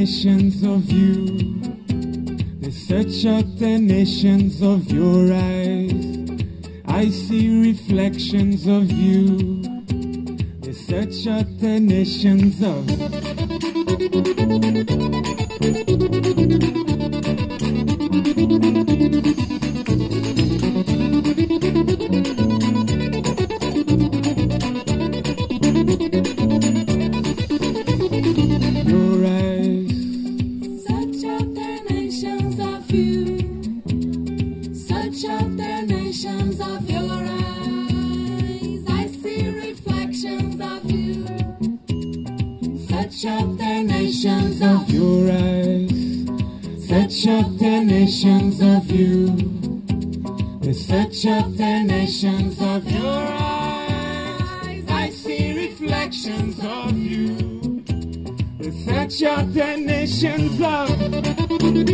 alternations of you. There's such alternations of your eyes. I see reflections of you. There's such alternations of your eyes. Such alternations of you. Such alternations of your eyes. I see reflections of you. Such alternations of Your eyes, such alternations of you. There's such alternations of your eyes. I see reflections of you. There's such alternations of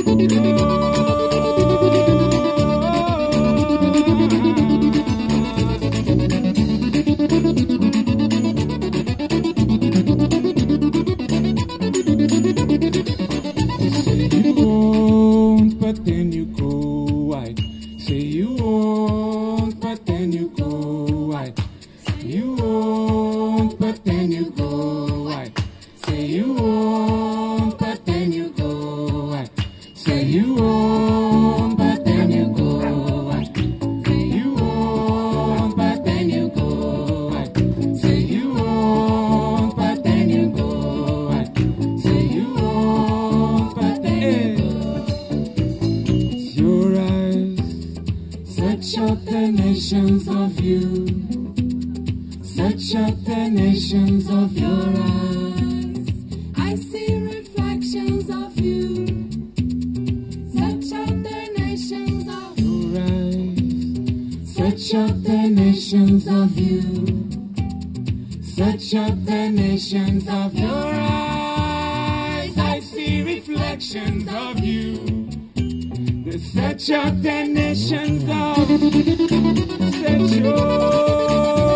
you won't, but then you go. I say you won't, but then you go. I say you won't, but then you go. I say you won't, but then you go. I say you won't, but then you go. I say you won't, but then you go. I say you won't, but then you go. I say you won't, but then you go. It's your eyes, such alternations of you. Such alternations of your eyes. I see reflections of you. Such alternations of Your eyes, such alternations of you. Such alternations of your eyes. I see reflections of you. There's such alternations of such your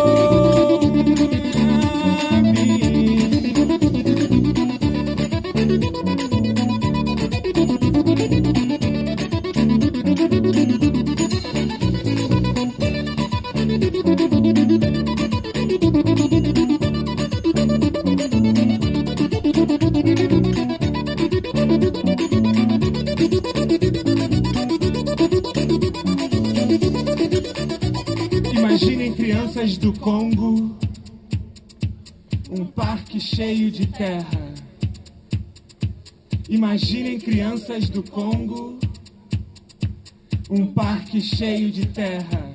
Imaginem crianças do Congo, um parque cheio de terra. Imaginem crianças do Congo, um parque cheio de terra.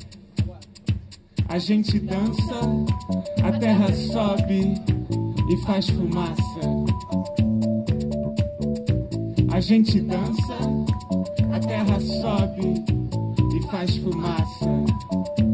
A gente dança, a terra sobe e faz fumaça. A gente dança, a terra sobe e faz fumaça.